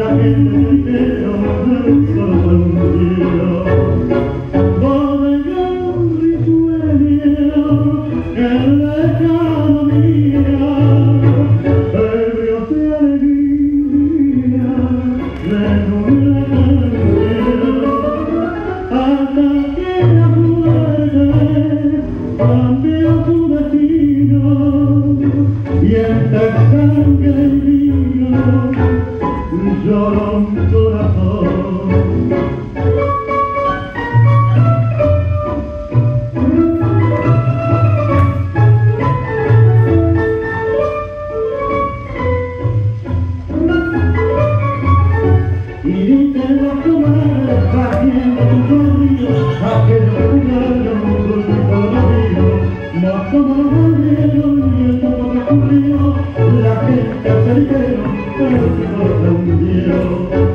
gente que solo fue un día. Bodega risueña en la economía, ebrios de alegría, de una canción, hasta que la muerte cambió su destino, y esta sangre del vino lloró un corazón. Y dice la comadre, batiendo tus ríos, aquellos cumpleaños, un cultivo de río, mas como lo volvieron y el mundo transcurrió, la gente se dijeron, pero si no lo